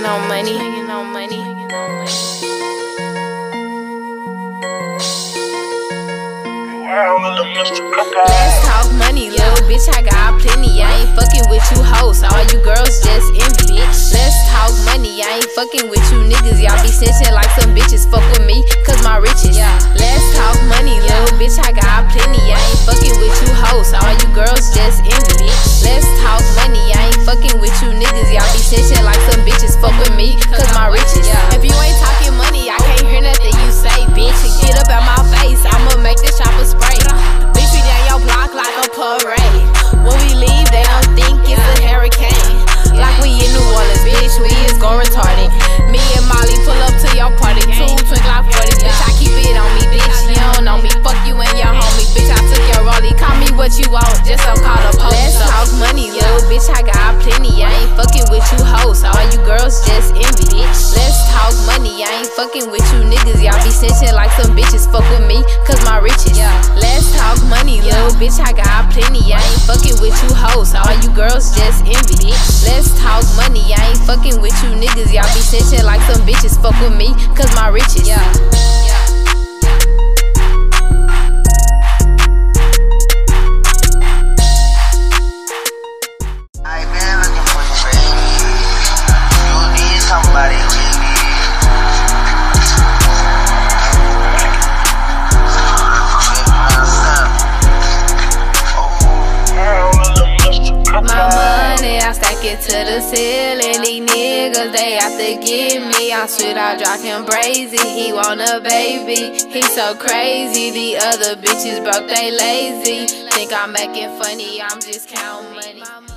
Smoking on money. Let's talk money, little bitch, I got plenty. I ain't fucking with you hoes, all you girls just envy, bitch. Let's talk money, I ain't fucking with you niggas. Y'all be snitching like some bitches, fuck with me, cause my riches. Let's talk money, little bitch, I got plenty. I ain't fucking with you hoes, all you girls just envy, bitch. Let's talk money, I ain't fucking with you niggas. Y'all be snitching like some bitches, fuck with me, cause my riches. If you ain't talking money, I can't hear nothing you say, bitch. Get up out my face, I'ma make this chopper spray. Bitch, we down your block like a parade. When we leave, they don't think it's a hurricane. Like we in New Orleans, bitch, we is gon' retarded. Me and Molly pull up to your party, two twin Glock 40s, bitch, I keep it on me, bitch, you don't know me. Fuck you and your homie, bitch, I took your rollie. Call me what you want, just don't call the police. Let's talk money, little bitch, I got plenty. I ain't fucking with you hoes, all you girls just envy, bitch. Let's talk money, I ain't fucking with you niggas. Y'all be snitching like some bitches, fuck with me, cause my riches. Let's talk money, little bitch, I got plenty. I ain't fucking with you hoes, all you girls just envy, bitch. Let's talk money, I ain't fucking with you niggas. Y'all be snitching like some bitches, fuck with me, cause my riches. To the ceiling, these niggas, they have to get me. I'm sweet, I drive him crazy. He want a baby, he so crazy. The other bitches broke, they lazy. Think I'm making funny, I'm just counting money.